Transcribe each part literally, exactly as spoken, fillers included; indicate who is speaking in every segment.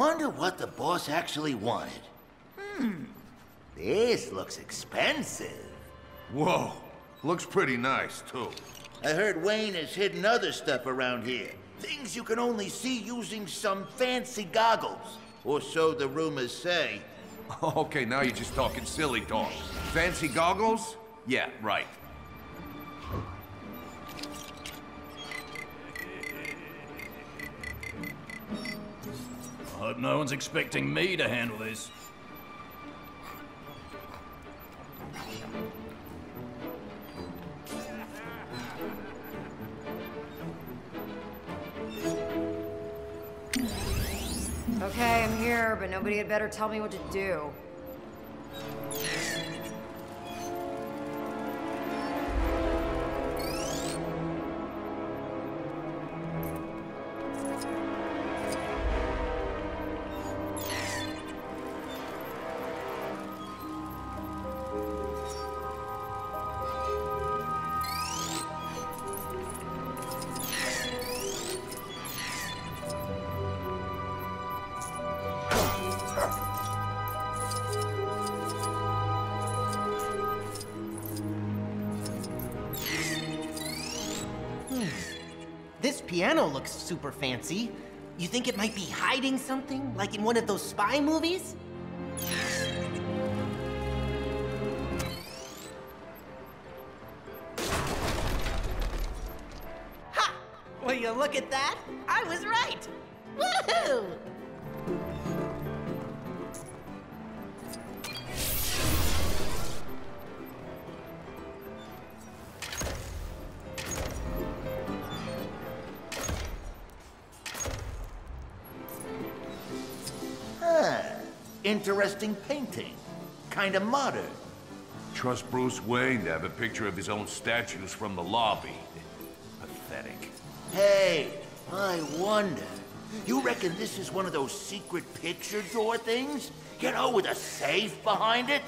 Speaker 1: Wonder what the boss actually wanted. Hmm. This looks expensive.
Speaker 2: Whoa. Looks pretty nice, too.
Speaker 1: I heard Wayne has hidden other stuff around here. Things you can only see using some fancy goggles. Or so the rumors say.
Speaker 2: Okay, now you're just talking silly talk. Fancy goggles? Yeah, right.
Speaker 3: I hope no one's expecting me to handle this.
Speaker 4: Okay, I'm here, but nobody had better tell me what to do.
Speaker 5: This piano looks super fancy. You think it might be hiding something, like in one of those spy movies? Ha! Will you look at that? I was right! Woohoo!
Speaker 1: Interesting painting. Kinda modern.
Speaker 2: Trust Bruce Wayne to have a picture of his own statues from the lobby. Pathetic.
Speaker 1: Hey, I wonder. You reckon this is one of those secret picture drawer things? You know, with a safe behind it?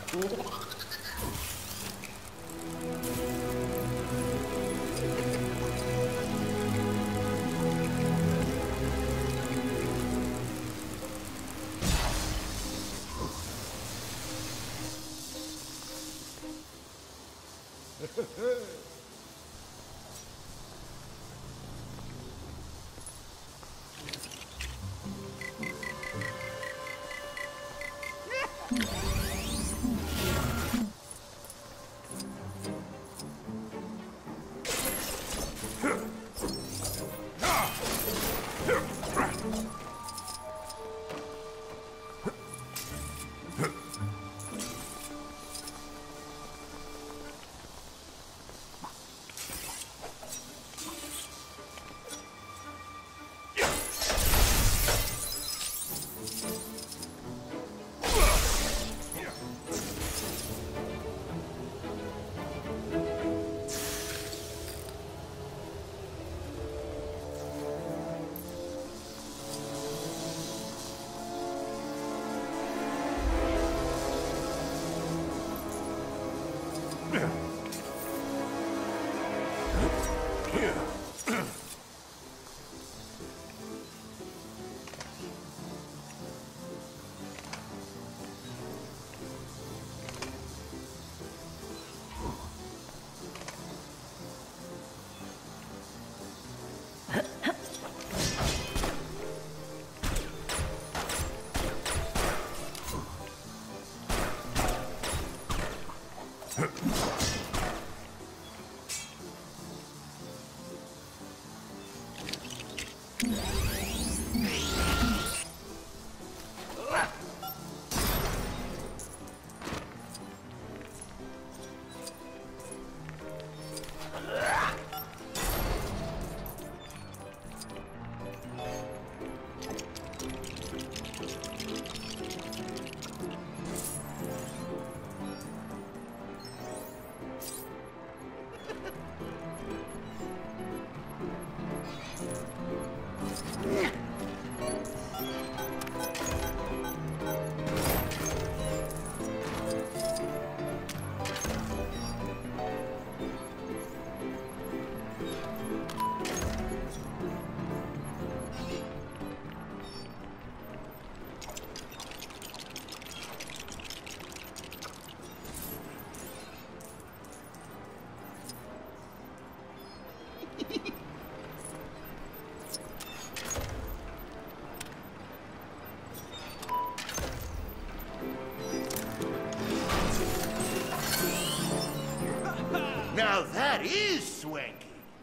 Speaker 1: Now that is swanky.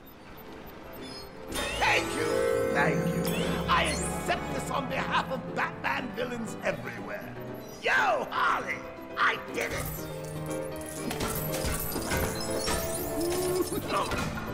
Speaker 6: Thank you, thank you. I accept this on behalf of Batman villains everywhere. Yo, Harley, I did it!